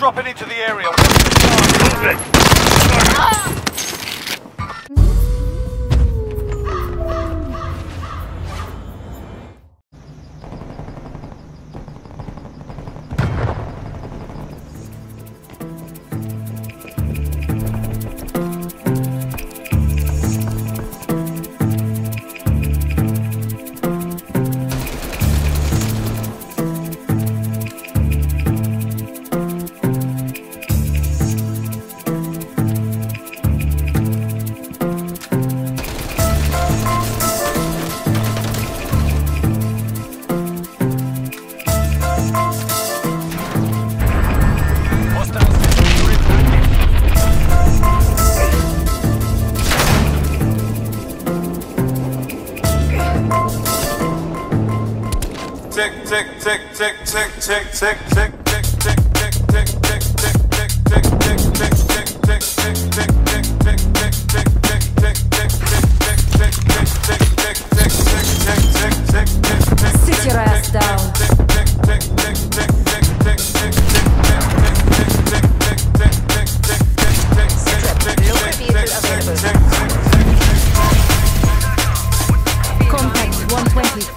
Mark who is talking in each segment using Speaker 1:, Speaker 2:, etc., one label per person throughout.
Speaker 1: dropping into the area. Tick, tick, tick, tick, tick, tick, tick, tick, tick, tick, tick, tick, tick, tick, tick, tick,
Speaker 2: Sit your ass down. Contact 120.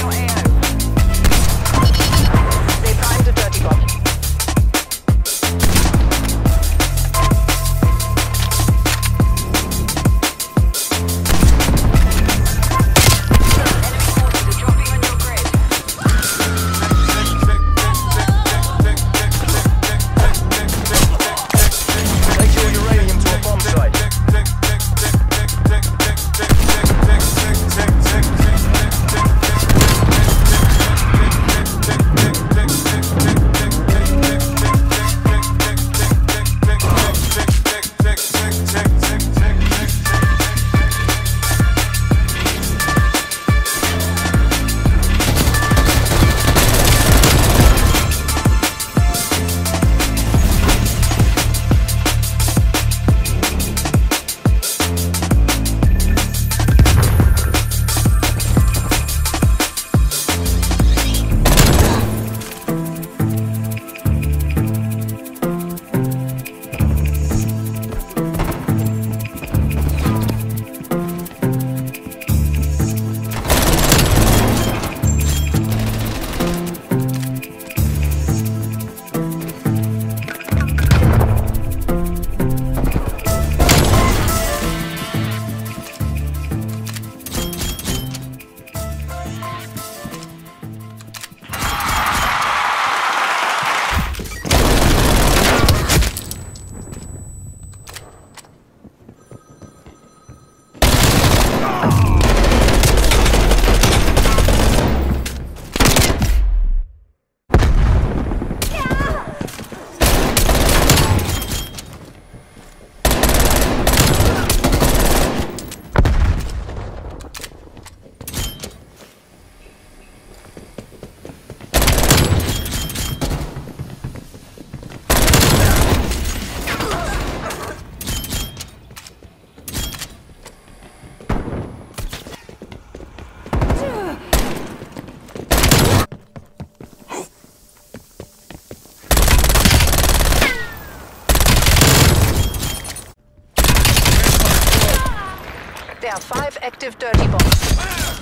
Speaker 3: There are 5 active dirty bombs.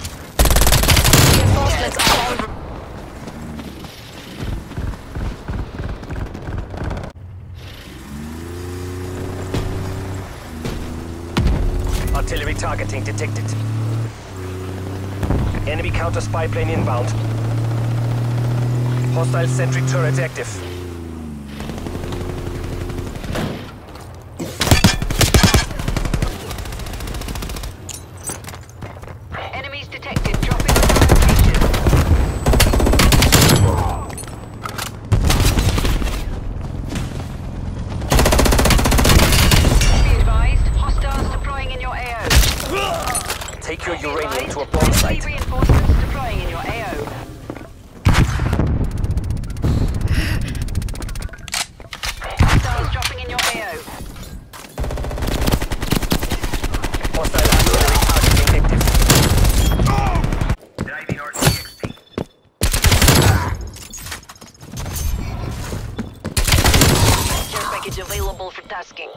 Speaker 3: Reinforcements are on.
Speaker 4: Artillery targeting detected. Enemy counter spy plane inbound. Hostile sentry turret active.
Speaker 3: Enemies detected. Dropping on location. Be advised, hostiles deploying in your AO.
Speaker 4: Take your uranium to a bomb site.
Speaker 3: Reinforcements deploying in your AO. Hostiles dropping in your AO.
Speaker 4: Hostile artillery targeting active. Driving RCXP.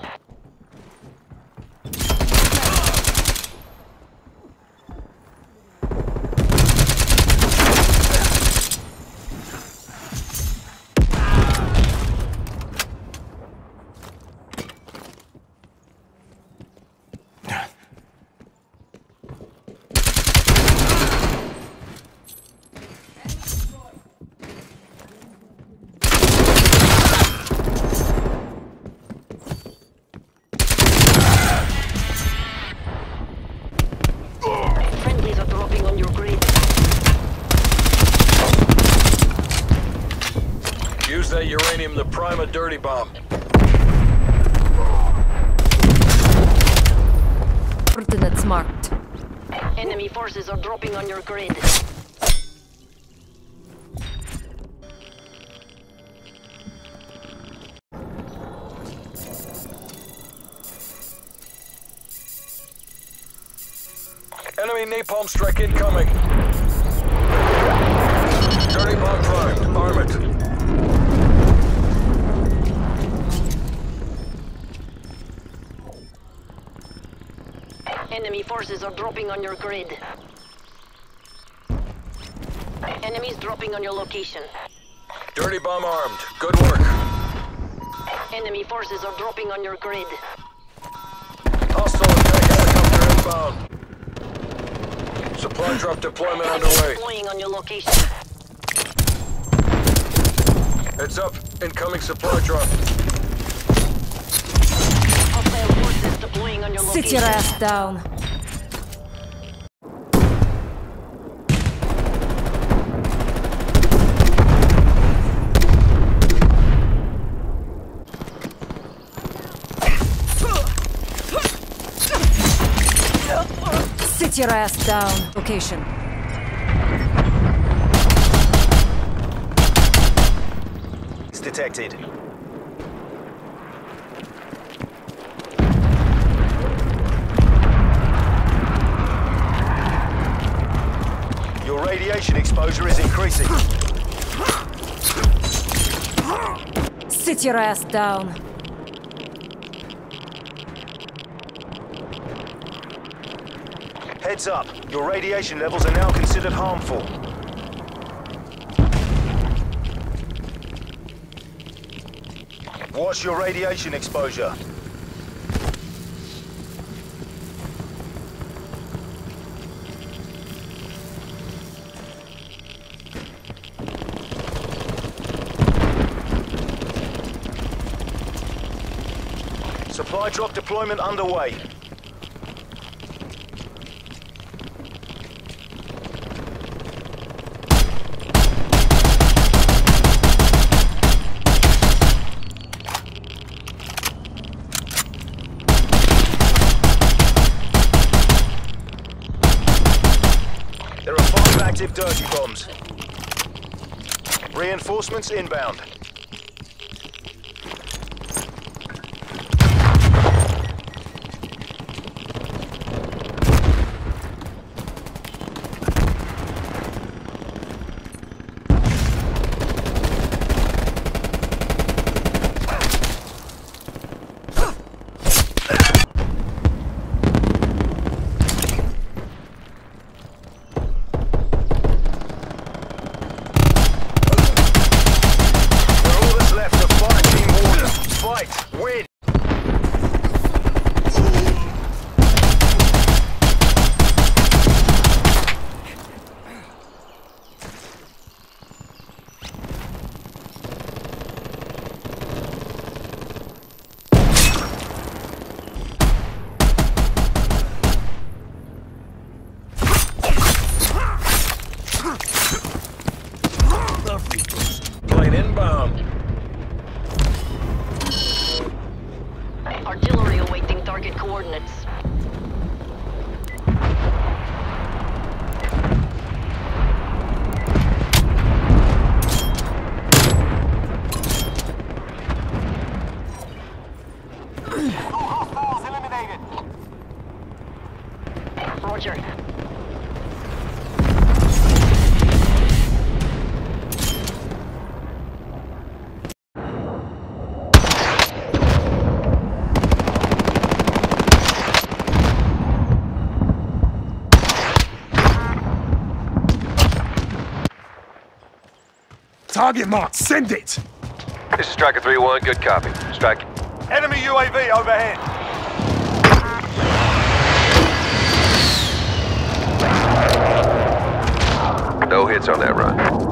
Speaker 3: Friendlies are dropping on your grid.
Speaker 5: Use that uranium to prime a dirty bomb.
Speaker 2: Coordinates marked.
Speaker 3: Enemy forces are dropping on your grid.
Speaker 5: Enemy napalm strike incoming. Dirty bomb primed. Arm it.
Speaker 3: Enemy forces are dropping on your grid. Enemies dropping on your location.
Speaker 5: Dirty bomb armed. Good work.
Speaker 3: Enemy forces are dropping on your grid.
Speaker 5: Hostile attack helicopter inbound. Supply drop deployment underway.
Speaker 3: Deploying on your location.
Speaker 5: Heads up. Incoming supply drop.
Speaker 3: Hostile forces deploying on your
Speaker 2: Sit
Speaker 3: location.
Speaker 2: your ass down. Sit your ass down. Location.
Speaker 6: It's detected. Your radiation exposure is increasing.
Speaker 2: Sit your ass down.
Speaker 6: Heads up, your radiation levels are now considered harmful. Watch your radiation exposure. Supply drop deployment underway. There are 5 active dirty bombs. Reinforcements inbound. Win!
Speaker 5: Plane inbound.
Speaker 3: Artillery awaiting target coordinates.
Speaker 6: Hostiles eliminated.
Speaker 3: Roger.
Speaker 7: Target marked. Send it.
Speaker 8: This is Striker 3-1. Good copy. Strike.
Speaker 1: Enemy UAV overhead.
Speaker 8: No hits on that run.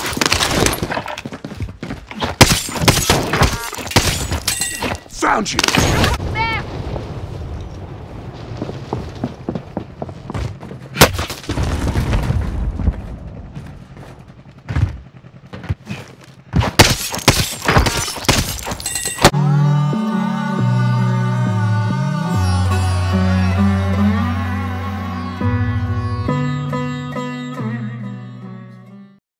Speaker 7: Found you.